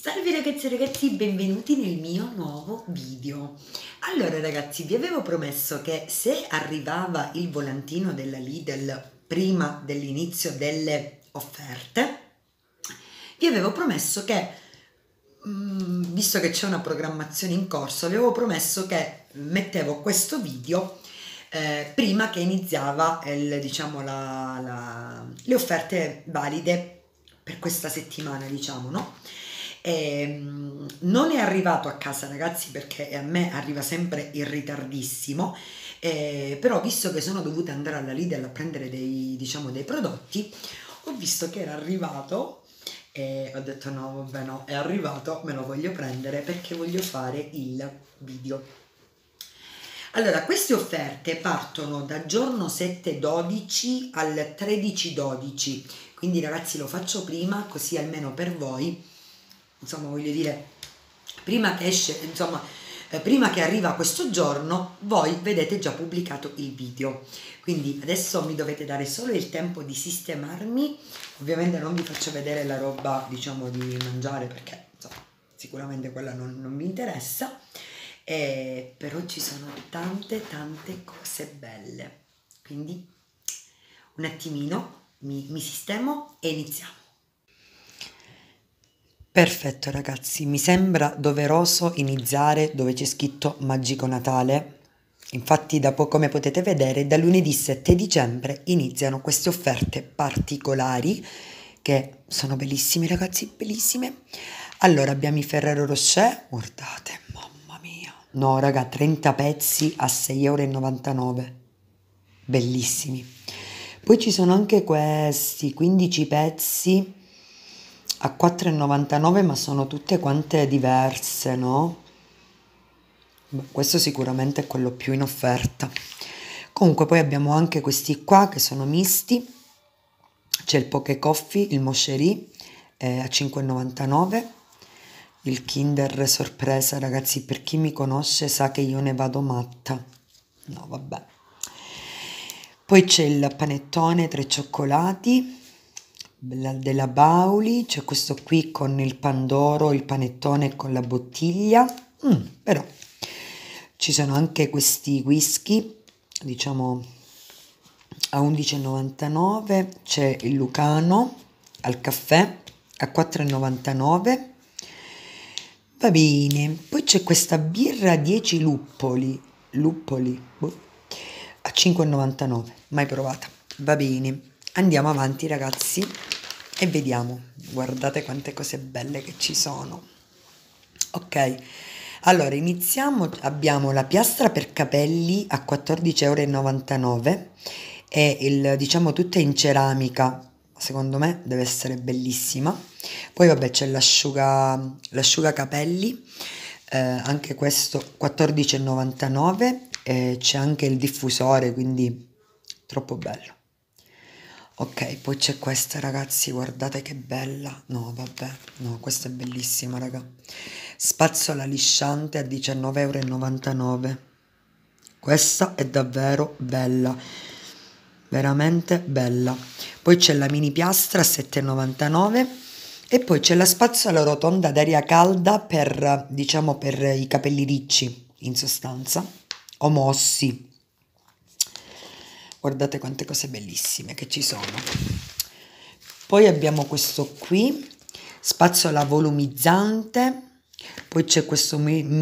Salve ragazzi e ragazzi, benvenuti nel mio nuovo video. Allora ragazzi, vi avevo promesso che se arrivava il volantino della Lidl prima dell'inizio delle offerte, vi avevo promesso che, visto che c'è una programmazione in corso, vi avevo promesso che mettevo questo video prima che iniziava le offerte valide per questa settimana, diciamo, no? Non è arrivato a casa ragazzi, perché a me arriva sempre in ritardissimo, però visto che sono dovuta andare alla Lidl a prendere dei prodotti, ho visto che era arrivato e ho detto no vabbè, no, è arrivato, me lo voglio prendere perché voglio fare il video. Allora, queste offerte partono da giorno 7/12 al 13/12, quindi ragazzi lo faccio prima, così almeno per voi, insomma, voglio dire, prima che esce, insomma, prima che arriva questo giorno, voi vedete già pubblicato il video. Quindi adesso mi dovete dare solo il tempo di sistemarmi. Ovviamente non vi faccio vedere la roba, diciamo, di mangiare, perché insomma, sicuramente quella non mi interessa. Però ci sono tante cose belle, quindi un attimino mi sistemo e iniziamo. Perfetto ragazzi, mi sembra doveroso iniziare dove c'è scritto Magico Natale. Infatti come potete vedere, da lunedì 7 dicembre iniziano queste offerte particolari che sono bellissime ragazzi, bellissime. Allora abbiamo i Ferrero Rocher, guardate, mamma mia, no raga, 30 pezzi a 6,99 €, bellissimi. Poi ci sono anche questi 15 pezzi a 4,99 €, ma sono tutte quante diverse, no? Questo sicuramente è quello più in offerta. Comunque poi abbiamo anche questi qua che sono misti, c'è il Poké Coffee, il Moscherie a 5,99 €, il Kinder sorpresa ragazzi, per chi mi conosce sa che io ne vado matta, no vabbè. Poi c'è il panettone 3 cioccolati della Bauli, c'è questo qui con il pandoro, il panettone con la bottiglia, però ci sono anche questi whisky, diciamo a 11,99 €, c'è il Lucano al caffè a 4,99 €, va bene. Poi c'è questa birra 10 luppoli a 5,99 €, mai provata, va bene. Andiamo avanti ragazzi e vediamo, guardate quante cose belle che ci sono. Ok, allora iniziamo. Abbiamo la piastra per capelli a 14,99 € e diciamo tutta in ceramica, secondo me deve essere bellissima. Poi vabbè c'è l'asciuga capelli, anche questo 14,99 €, c'è anche il diffusore, quindi troppo bello. Ok, poi c'è questa ragazzi, guardate che bella, no vabbè, no, questa è bellissima raga, spazzola lisciante a 19,99 €, questa è davvero bella, veramente bella. Poi c'è la mini piastra a 7,99 € e poi c'è la spazzola rotonda d'aria calda per, diciamo, per i capelli ricci, in sostanza, o mossi. Guardate quante cose bellissime che ci sono. Poi abbiamo questo qui, spazzola volumizzante, poi c'è questo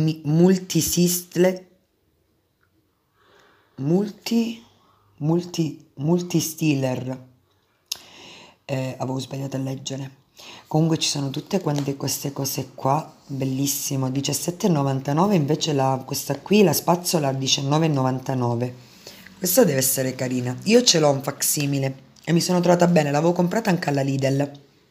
multistiller, avevo sbagliato a leggere. Comunque ci sono tutte queste cose qua, bellissimo, 17,99 € invece questa qui, la spazzola a 19,99 €. Questa deve essere carina, io ce l'ho un facsimile e mi sono trovata bene, l'avevo comprata anche alla Lidl.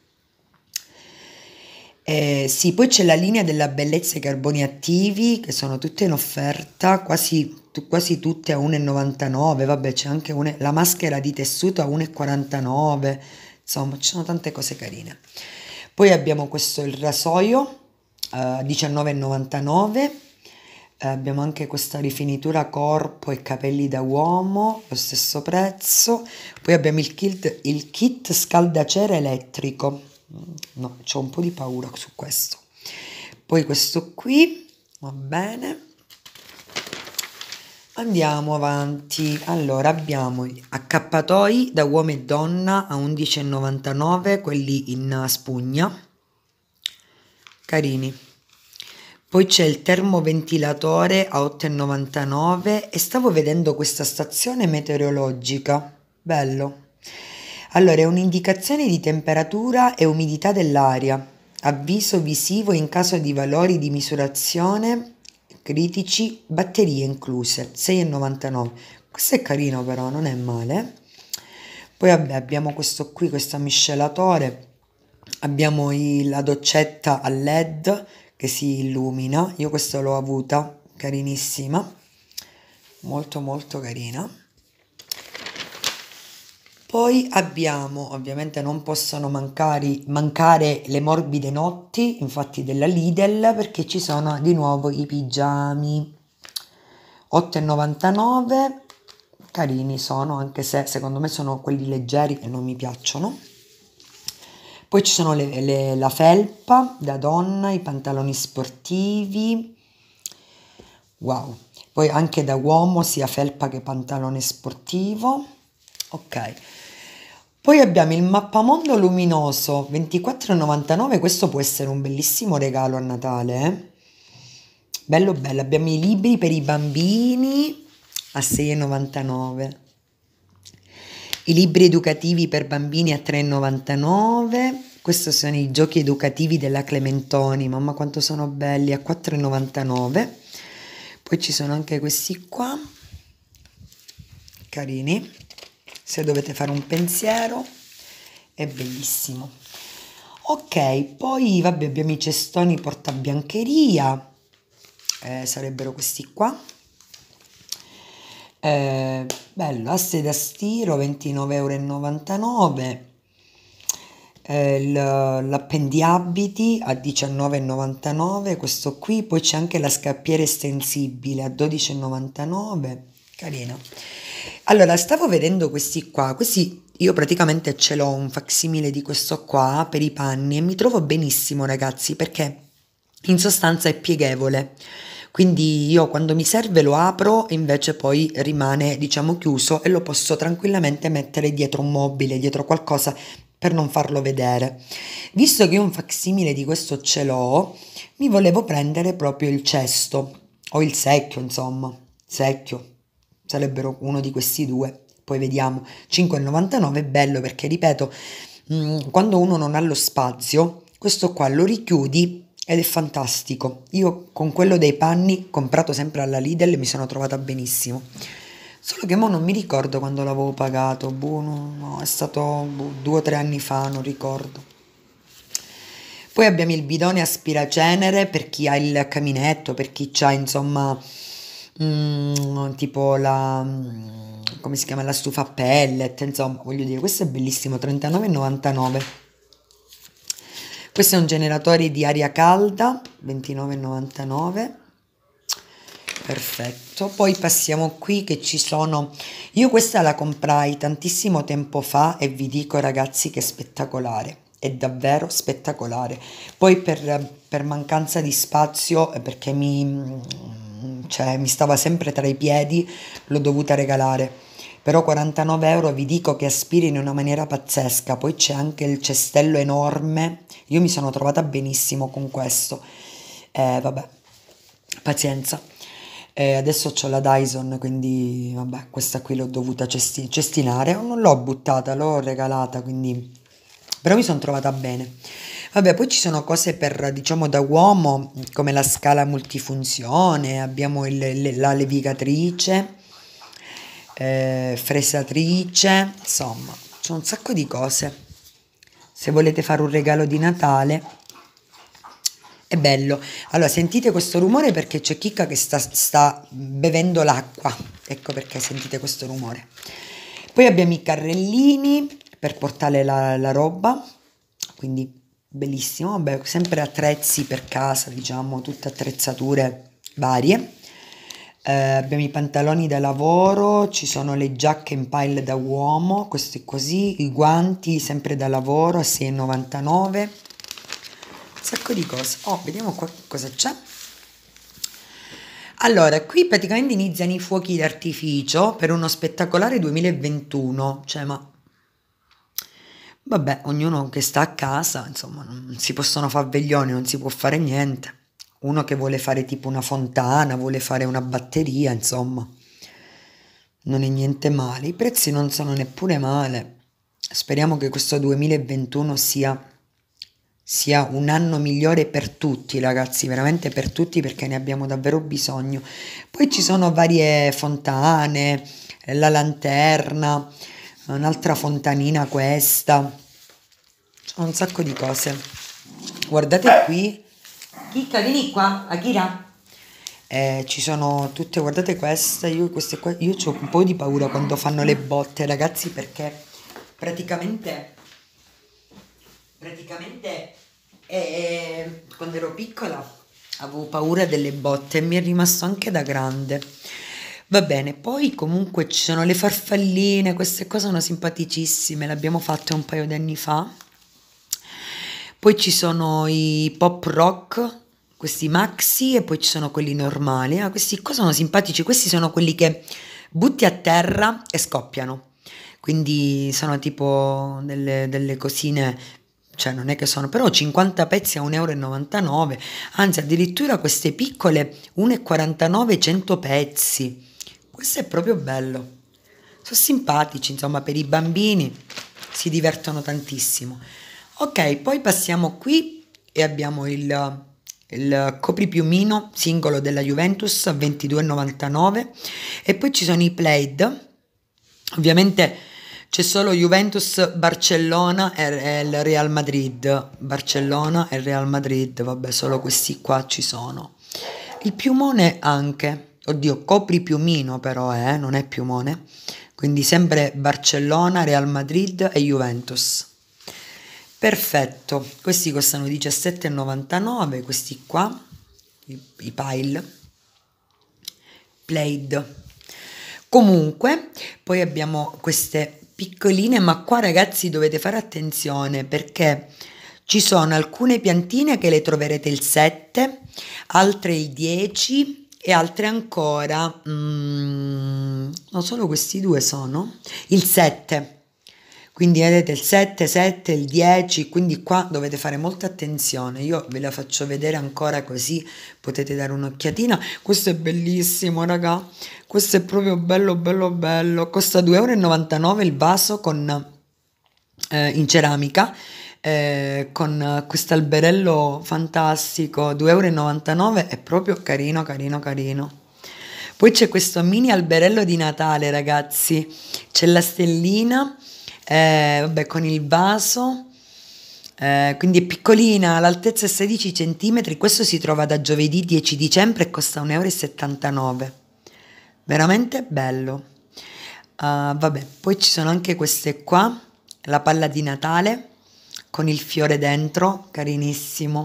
Sì, poi c'è la linea della bellezza e carboni attivi che sono tutte in offerta, quasi tutte a 1,99 €, vabbè c'è anche la maschera di tessuto a 1,49 €, insomma ci sono tante cose carine. Poi abbiamo questo, il rasoio a 19,99 €. Abbiamo anche questa rifinitura corpo e capelli da uomo, lo stesso prezzo. Poi abbiamo il kit scaldacere elettrico, no, c'ho un po' di paura su questo, Poi questo qui, va bene. Andiamo avanti. Allora abbiamo gli accappatoi da uomo e donna a 11,99, quelli in spugna, carini. Poi c'è il termoventilatore a 8,99 e stavo vedendo questa stazione meteorologica, bello. Allora è un'indicazione di temperatura e umidità dell'aria, avviso visivo in caso di valori di misurazione critici, batterie incluse, 6,99. Questo è carino però, non è male. Poi vabbè, abbiamo questo qui, questo miscelatore, abbiamo la doccetta a LED che si illumina, io questa l'ho avuta, carinissima, molto molto carina. Poi abbiamo, ovviamente non possono mancare le morbide notti, infatti della Lidl, perché ci sono di nuovo i pigiami, 8,99, carini sono, anche se secondo me sono quelli leggeri e non mi piacciono. Poi ci sono la felpa da donna, i pantaloni sportivi, wow. Poi anche da uomo sia felpa che pantalone sportivo, ok. Poi abbiamo il mappamondo luminoso 24,99, questo può essere un bellissimo regalo a Natale, eh? Bello bello, abbiamo i libri per i bambini a 6,99. I libri educativi per bambini a 3,99. Questi sono i giochi educativi della Clementoni, mamma quanto sono belli, a 4,99. Poi ci sono anche questi qua, carini, se dovete fare un pensiero, è bellissimo. Ok, poi vabbè abbiamo i cestoni portabiancheria, sarebbero questi qua. Bello, asse da stiro 29,99 euro, l'appendiabiti a 19,99, questo qui. Poi c'è anche la scappiera estensibile a 12,99, carino. Allora stavo vedendo questi qua, questi io praticamente ce l'ho un facsimile di questo qua per i panni e mi trovo benissimo ragazzi, perché in sostanza è pieghevole, quindi io quando mi serve lo apro e invece poi rimane diciamo chiuso e lo posso tranquillamente mettere dietro un mobile, dietro qualcosa per non farlo vedere. Visto che io un facsimile di questo ce l'ho, mi volevo prendere proprio il cesto o il secchio, insomma, secchio, sarebbero uno di questi due, poi vediamo. 5,99 è bello perché ripeto, quando uno non ha lo spazio, questo qua lo richiudi ed è fantastico. Io con quello dei panni comprato sempre alla Lidl mi sono trovata benissimo, solo che mo non mi ricordo quando l'avevo pagato, no, è stato 2 o 3 anni fa, non ricordo. Poi abbiamo il bidone aspiracenere per chi ha il caminetto, per chi ha insomma tipo come si chiama, la stufa a pellet, insomma voglio dire, questo è bellissimo, 39,99. Questo è un generatore di aria calda, 29,99. Perfetto. Poi passiamo qui che ci sono, io questa la comprai tantissimo tempo fa e vi dico ragazzi che è spettacolare, è davvero spettacolare. Poi per mancanza di spazio, perché cioè, mi stava sempre tra i piedi, l'ho dovuta regalare. Però 49 euro vi dico che aspiri in una maniera pazzesca. Poi c'è anche il cestello enorme, io mi sono trovata benissimo con questo. Vabbè, pazienza. Adesso ho la Dyson, quindi vabbè, questa qui l'ho dovuta cestinare, non l'ho buttata, l'ho regalata, quindi però mi sono trovata bene. Vabbè, poi ci sono cose per, diciamo, da uomo, come la scala multifunzione, abbiamo la levigatrice, fresatrice, insomma, c'è un sacco di cose. Se volete fare un regalo di Natale, è bello. Allora, sentite questo rumore perché c'è Chicca che sta bevendo l'acqua. Ecco perché sentite questo rumore. Poi abbiamo i carrellini per portare la roba, quindi bellissimo. Vabbè, sempre attrezzi per casa, diciamo, tutte attrezzature varie. Abbiamo i pantaloni da lavoro, ci sono le giacche in pile da uomo, questi così, i guanti sempre da lavoro a 6,99. sacco di cose. Oh, vediamo qua cosa c'è. Allora, qui praticamente iniziano i fuochi d'artificio per uno spettacolare 2021, cioè ma vabbè, ognuno che sta a casa, insomma, non si possono fare veglioni, non si può fare niente. Uno che vuole fare tipo una fontana, vuole fare una batteria, insomma, non è niente male. I prezzi non sono neppure male. Speriamo che questo 2021 sia un anno migliore per tutti, ragazzi, veramente per tutti, perché ne abbiamo davvero bisogno. Poi ci sono varie fontane, la lanterna, un'altra fontanina questa, sono un sacco di cose. Guardate qui, Chicca, vieni qua, Akira. Ci sono tutte, guardate queste, queste qua, io ho un po' di paura quando fanno le botte, ragazzi, perché praticamente quando ero piccola avevo paura delle botte e mi è rimasto anche da grande. Va bene, poi comunque ci sono le farfalline, queste cose sono simpaticissime, le abbiamo fatte un paio di anni fa. Poi ci sono i pop rock, questi maxi, e poi ci sono quelli normali. Ah, questi qua sono simpatici, questi sono quelli che butti a terra e scoppiano. Quindi sono tipo delle cosine, cioè non è che sono, però 50 pezzi a 1,99 euro, anzi addirittura queste piccole 1,49 100 pezzi. Questo è proprio bello. Sono simpatici, insomma, per i bambini si divertono tantissimo. Ok, poi passiamo qui e abbiamo il copripiumino singolo della Juventus a 22,99 e poi ci sono i Plaid. Ovviamente c'è solo Juventus, Barcellona e il Real Madrid. Barcellona e il Real Madrid, vabbè, solo questi qua ci sono. Il piumone anche, oddio, copripiumino però non è piumone. Quindi sempre Barcellona, Real Madrid e Juventus. Perfetto, questi costano 17,99, questi qua, i Pile, Plaid. Comunque, poi abbiamo queste piccoline, ma qua ragazzi dovete fare attenzione perché ci sono alcune piantine che le troverete il 7, altre il 10 e altre ancora, no, solo questi due sono, il 7. Quindi vedete il 7, 7, il 10, quindi qua dovete fare molta attenzione. Io ve la faccio vedere ancora così potete dare un'occhiatina. Questo è bellissimo, raga. Questo è proprio bello, bello, bello. Costa 2,99 € il vaso in ceramica, con questo alberello fantastico. 2,99 € è proprio carino, carino, carino. Poi c'è questo mini alberello di Natale, ragazzi. C'è la stellina. Vabbè, con il vaso, quindi è piccolina, l'altezza è 16 cm, questo si trova da giovedì 10 dicembre e costa 1,79 €, veramente bello. Vabbè, poi ci sono anche queste qua, la palla di Natale con il fiore dentro, carinissimo.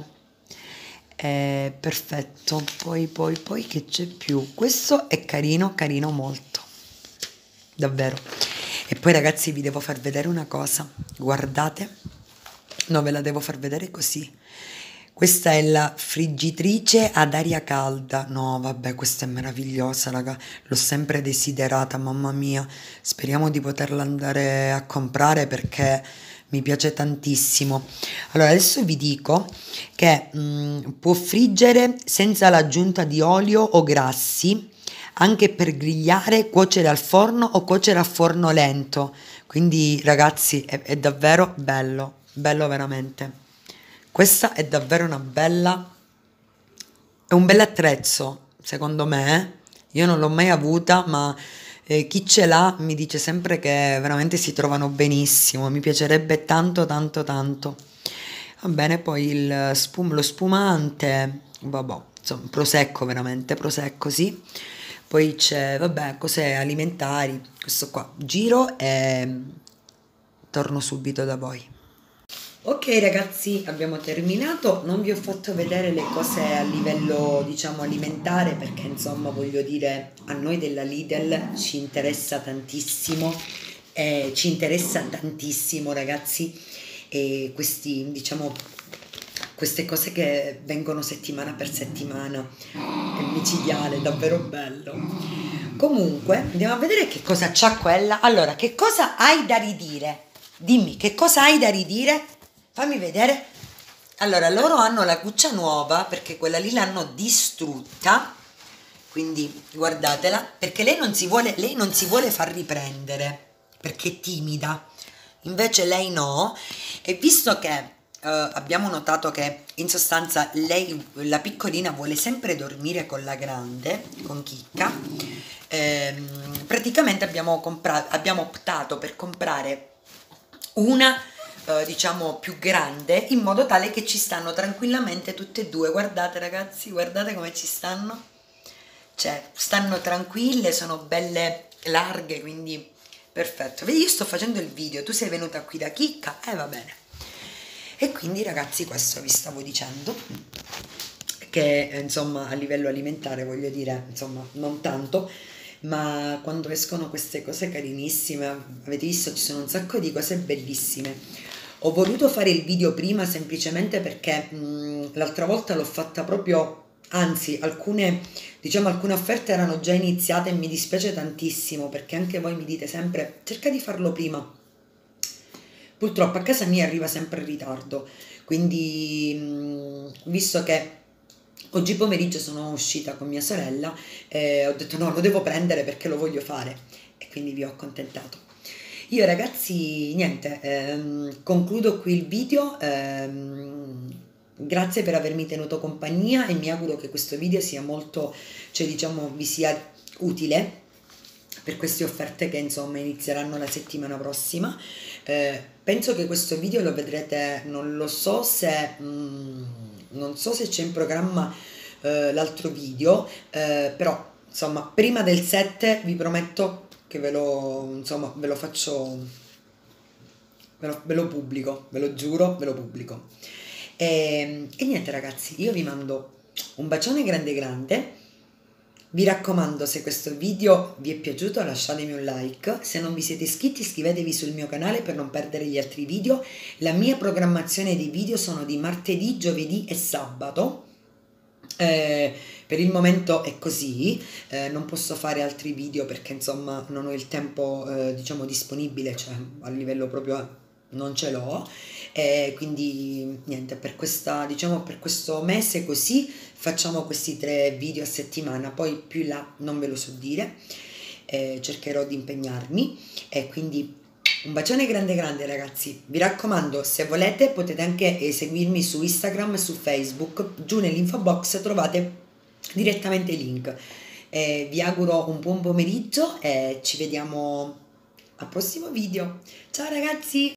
Perfetto, poi che c'è più? Questo è carino, carino molto, davvero. E poi ragazzi vi devo far vedere una cosa, guardate, no, ve la devo far vedere così. Questa è la friggitrice ad aria calda. No, vabbè, questa è meravigliosa, raga. L'ho sempre desiderata, mamma mia. Speriamo di poterla andare a comprare perché mi piace tantissimo. Allora, adesso vi dico che può friggere senza l'aggiunta di olio o grassi, anche per grigliare, cuocere al forno o cuocere a forno lento. Quindi, ragazzi, è davvero bello, bello veramente. Questa è davvero è un bel attrezzo, secondo me. Io non l'ho mai avuta, ma chi ce l'ha mi dice sempre che veramente si trovano benissimo. Mi piacerebbe tanto, tanto, tanto. Va bene, poi lo spumante, vabbè, insomma, prosecco veramente, prosecco, sì. Poi c'è, vabbè, cose alimentari. Questo qua, giro e torno subito da voi. Ok ragazzi, abbiamo terminato, non vi ho fatto vedere le cose a livello diciamo alimentare perché insomma voglio dire a noi della Lidl ci interessa tantissimo ragazzi, e questi diciamo queste cose che vengono settimana per settimana, è micidiale, davvero bello. Comunque, andiamo a vedere che cosa c'ha quella. Allora, che cosa hai da ridire? Dimmi, che cosa hai da ridire? Fammi vedere. Allora, loro hanno la cuccia nuova perché quella lì l'hanno distrutta, quindi guardatela, perché lei non si vuole far riprendere, perché è timida, invece lei no, e visto che abbiamo notato che in sostanza lei, la piccolina, vuole sempre dormire con la grande, con Chicca, praticamente abbiamo optato per comprare una diciamo più grande, in modo tale che ci stanno tranquillamente tutte e due. Guardate ragazzi, guardate come ci stanno, cioè stanno tranquille, sono belle larghe, quindi perfetto. Vedi, io sto facendo il video, tu sei venuta qui da Chicca, va bene. E quindi ragazzi, questo vi stavo dicendo, che insomma a livello alimentare, voglio dire, insomma non tanto, ma quando escono queste cose carinissime, avete visto, ci sono un sacco di cose bellissime. Ho voluto fare il video prima semplicemente perché l'altra volta l'ho fatta proprio, anzi alcune, diciamo, alcune offerte erano già iniziate e mi dispiace tantissimo, perché anche voi mi dite sempre cerca di farlo prima. Purtroppo a casa mia arriva sempre in ritardo, quindi visto che oggi pomeriggio sono uscita con mia sorella, ho detto no, lo devo prendere perché lo voglio fare, e quindi vi ho accontentato. Io ragazzi, niente, concludo qui il video, grazie per avermi tenuto compagnia e mi auguro che questo video sia molto, cioè diciamo, vi sia utile per queste offerte che insomma inizieranno la settimana prossima. Penso che questo video lo vedrete, non lo so se, non so se c'è in programma l'altro video, però insomma prima del 7 vi prometto che ve lo, insomma, ve lo faccio, ve lo pubblico, ve lo giuro, ve lo pubblico. E niente ragazzi, io vi mando un bacione grande grande. Vi raccomando, se questo video vi è piaciuto lasciatemi un like, se non vi siete iscritti iscrivetevi sul mio canale per non perdere gli altri video. La mia programmazione dei video sono di martedì, giovedì e sabato. Per il momento è così, non posso fare altri video perché insomma non ho il tempo diciamo disponibile, cioè a livello proprio non ce l'ho, quindi niente, per questa, diciamo, per questo mese così facciamo questi 3 video a settimana, poi più in là non ve lo so dire, cercherò di impegnarmi, e quindi un bacione grande grande ragazzi. Vi raccomando, se volete potete anche seguirmi su Instagram e su Facebook, giù nell'info box trovate direttamente i link. Vi auguro un buon pomeriggio e ci vediamo al prossimo video. Ciao ragazzi!